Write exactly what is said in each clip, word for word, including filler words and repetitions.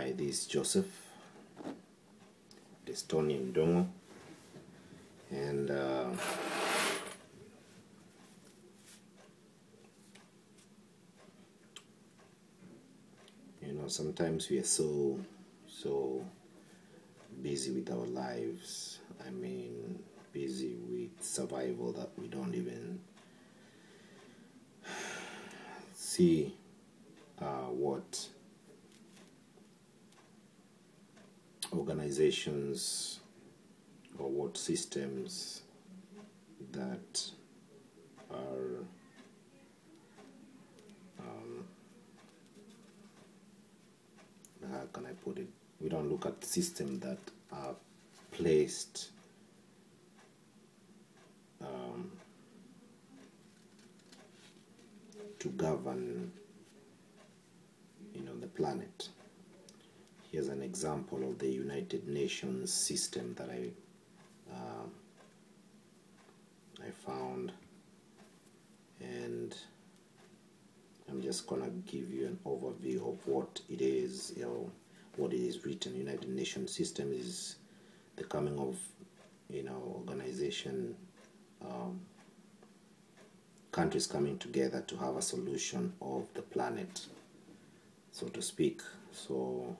Hi, this is Joseph Destoni Ndongo, and uh, you know, sometimes we are so so busy with our lives. I mean, busy with survival that we don't even see uh, what organizations or what systems that are um, how can I put it? We don't look at systems that are placed um, to govern, you know, the planet. Here's an example of the United Nations system that I uh, I found, and I'm just gonna give you an overview of what it is. You know, what it is written. United Nations system is the coming of, you know, organization, um, countries coming together to have a solution of the planet, so to speak. So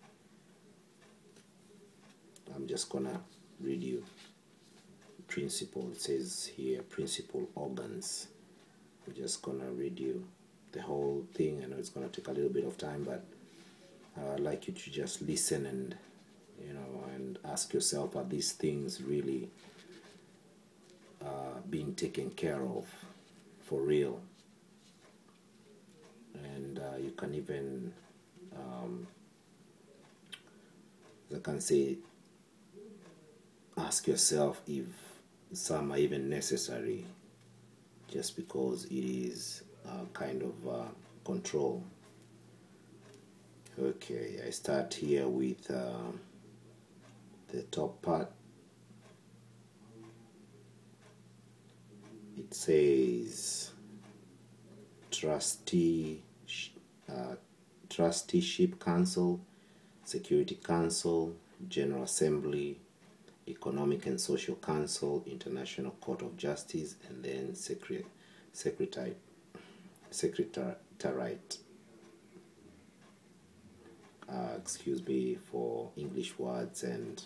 I'm just gonna read you principle. It says here principal organs. I'm just gonna read you the whole thing. I know it's gonna take a little bit of time, but I'd like you to just listen and, you know, and ask yourself, are these things really uh, being taken care of for real? And uh, you can even, um, I can say, ask yourself if some are even necessary, just because it is uh, kind of uh, control. Okay, I start here with uh, the top part. It says trustee, uh, trusteeship council, security council, general assembly, economic and social council, international court of justice, and then secret, secretary, secretariat. Uh, excuse me for English words, and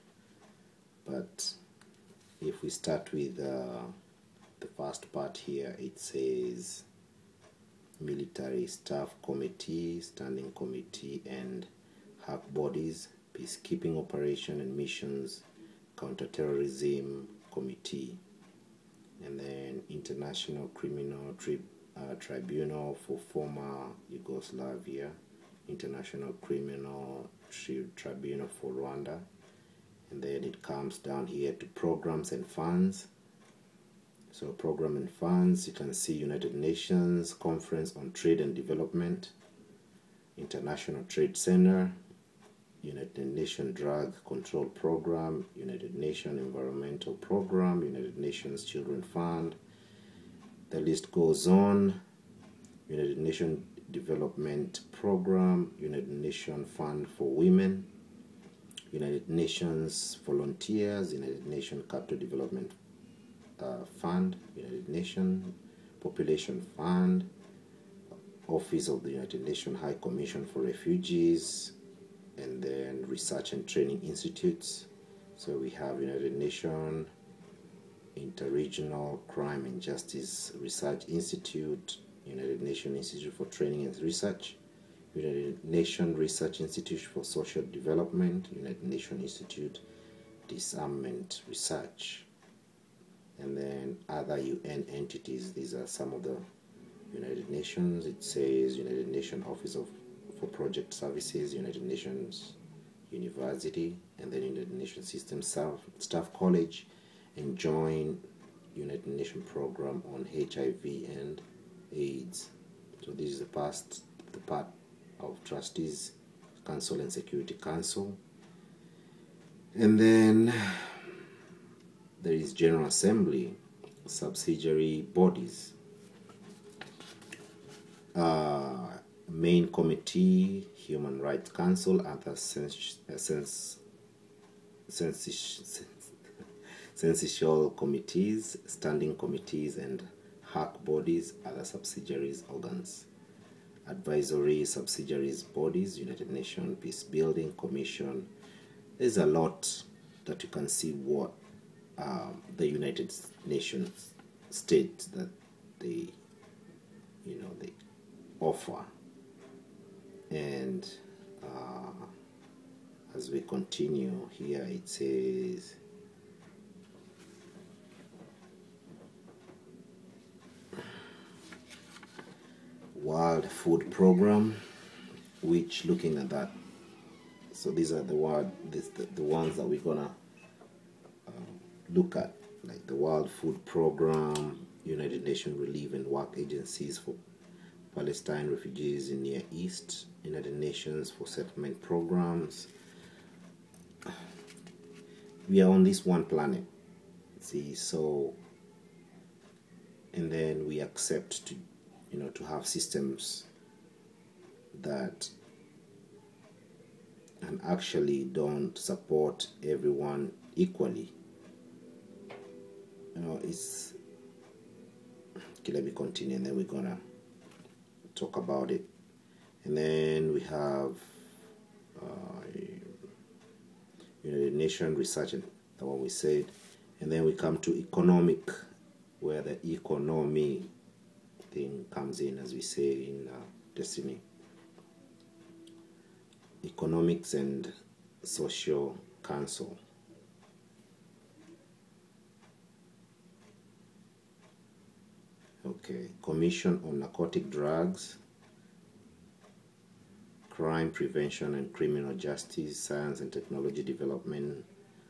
but if we start with uh, the first part here, it says military staff committee, standing committee, and H A C bodies, peacekeeping operation and missions, counterterrorism committee, and then international criminal tri uh, tribunal for former Yugoslavia, international criminal tri tribunal for Rwanda, and then it comes down here to programs and funds. So program and funds, you can see United Nations Conference on Trade and Development, International Trade Center, United Nations Drug Control Program, United Nations Environmental Program, United Nations Children Fund. The list goes on. United Nations Development Program, United Nations Fund for Women, United Nations Volunteers, United Nations Capital Development uh, Fund, United Nations Population Fund, Office of the United Nations High Commission for Refugees, and then Research and Training Institutes. So we have United Nations Interregional Crime and Justice Research Institute, United Nations Institute for Training and Research, United Nations Research Institute for Social Development, United Nations Institute Disarmament Research, and then other U N entities. These are some of the United Nations. It says United Nations Office of for Project Services, United Nations University, and then United Nations System Staff, Staff College, and join United Nations Program on H I V and AIDS. So this is the past, the part of Trustees Council and Security Council. And then there is General Assembly, subsidiary bodies. Uh, Main Committee, Human Rights Council, other sens sens sens Censorship committees, standing committees, and H A C bodies, other subsidiaries organs. Advisory subsidiaries bodies, United Nations Peace Building Commission. There's a lot that you can see what um, the United Nations state that they, you know, they offer. And uh, as we continue here, it says, World Food Program, which looking at that, so these are the word this the, the ones that we're gonna uh, look at, like the World Food Program, United Nations Relief and Work Agencies for Palestine refugees in Near East, United Nations for settlement programs. We are on this one planet, see, so, and then we accept to, you know, to have systems that and actually don't support everyone equally. You know, it's okay. Let me continue, and then we're gonna talk about it. And then we have uh, United Nations research, and the one we said, and then we come to economic, where the economy thing comes in, as we say in uh, Destiny. Economics and Social Council. Okay, Commission on Narcotic Drugs, Crime Prevention and Criminal Justice, Science and Technology Development,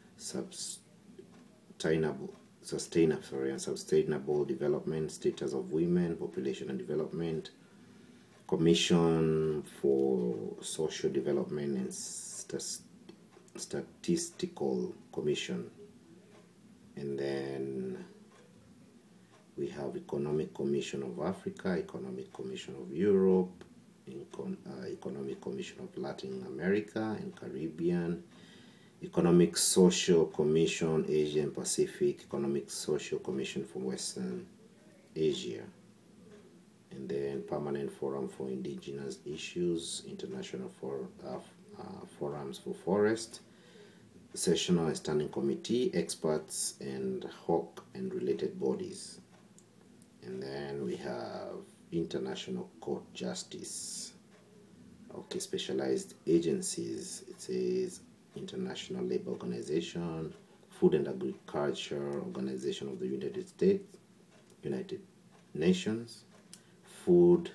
Sustainable, Sustainable, sorry, and Sustainable Development, Status of Women, Population and Development, Commission for Social Development and St Statistical Commission. And then we have Economic Commission of Africa, Economic Commission of Europe, Econ uh, Economic Commission of Latin America and Caribbean, Economic Social Commission Asia and Pacific, Economic Social Commission for Western Asia, and then Permanent Forum for Indigenous Issues, International for, uh, uh, Forums for Forest, Sessional and Standing Committee, Experts, and H O C and related bodies. And then we have International Court Justice. Okay, specialized agencies. It says International Labor Organization, Food and Agriculture Organization of the United States, United Nations, Food,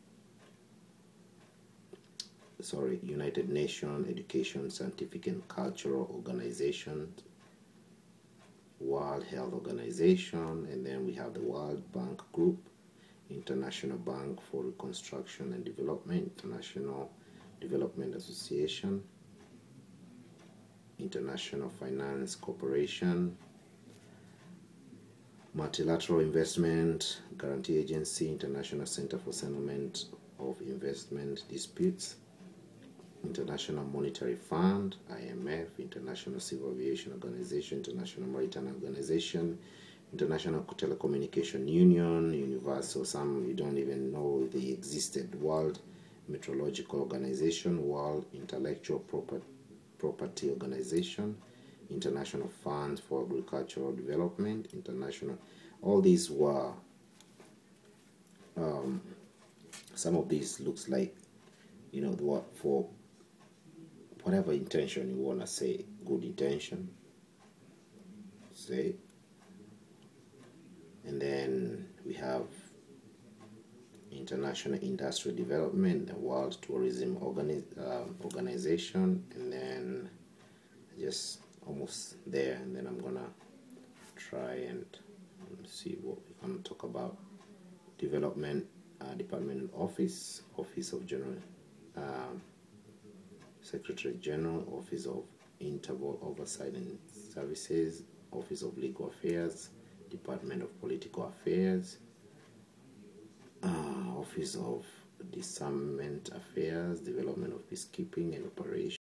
sorry, United Nations Education, Scientific and Cultural Organization, World Health Organization, and then we have the World Bank Group, International Bank for Reconstruction and Development, International Development Association, International Finance Corporation, Multilateral Investment Guarantee Agency, International Center for Settlement of Investment Disputes, International Monetary Fund, I M F, International Civil Aviation Organization, International Maritime Organization, International Telecommunication Union, Universal, some you don't even know they existed, World Meteorological Organization, World Intellectual Property, Property Organization, International Fund for Agricultural Development, International, all these were, um, some of these looks like, you know, what for whatever intention you want to say, good intention, say. And then we have International Industrial Development, the World Tourism Organi um, Organization, and then just almost there. And then I'm gonna try and see what we're gonna talk about. Development uh, Department Office, Office of General um, Secretary General, Office of Interval Oversight and Services, Office of Legal Affairs, Department of Political Affairs, uh, Office of disarmament affairs, development of peacekeeping and operation.